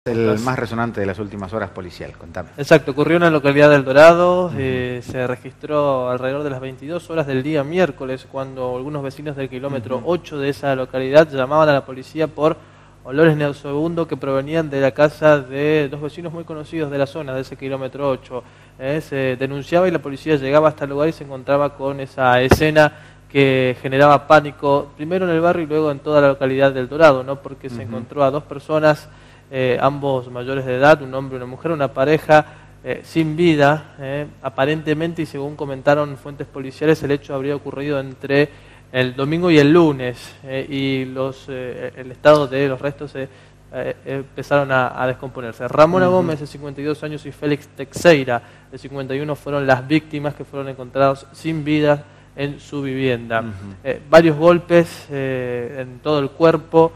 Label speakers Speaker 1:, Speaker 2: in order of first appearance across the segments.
Speaker 1: El más resonante de las últimas horas policial, contame.
Speaker 2: Exacto, ocurrió en la localidad del Dorado, se registró alrededor de las 22 horas del día miércoles, cuando algunos vecinos del kilómetro 8 de esa localidad llamaban a la policía por olores nauseabundos que provenían de la casa de dos vecinos muy conocidos de la zona, de ese kilómetro 8. Se denunciaba y la policía llegaba hasta el lugar y se encontraba con esa escena que generaba pánico, primero en el barrio y luego en toda la localidad del Dorado, ¿no? Porque se encontró a dos personas, ambos mayores de edad, un hombre y una mujer, una pareja sin vida, aparentemente, y según comentaron fuentes policiales, el hecho habría ocurrido entre el domingo y el lunes, y el estado de los restos empezaron a descomponerse. Ramona Gómez, de 52 años, y Félix Teixeira, de 51, fueron las víctimas que fueron encontrados sin vida en su vivienda. Varios golpes en todo el cuerpo.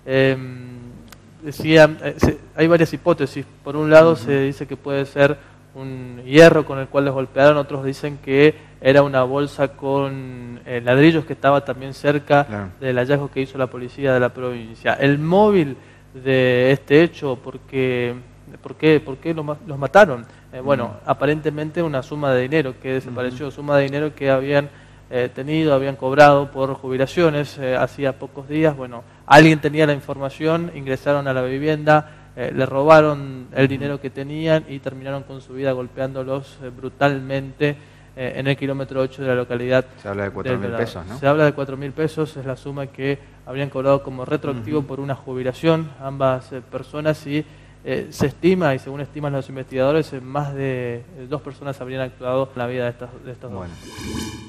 Speaker 2: Hay varias hipótesis. Por un lado se dice que puede ser un hierro con el cual les golpearon, otros dicen que era una bolsa con ladrillos que estaba también cerca del hallazgo que hizo la policía de la provincia. El móvil de este hecho, ¿por qué los mataron? Bueno, aparentemente una suma de dinero que desapareció, suma de dinero que habían habían cobrado por jubilaciones hacía pocos días. Bueno, alguien tenía la información, ingresaron a la vivienda, le robaron el dinero que tenían y terminaron con su vida golpeándolos brutalmente en el kilómetro 8 de la localidad.
Speaker 1: Se habla de 4.000 pesos, ¿no?
Speaker 2: Se habla de 4.000 pesos, es la suma que habrían cobrado como retroactivo por una jubilación ambas personas, y se estima, y según estiman los investigadores, más de 2 personas habrían actuado en la vida de estos dos.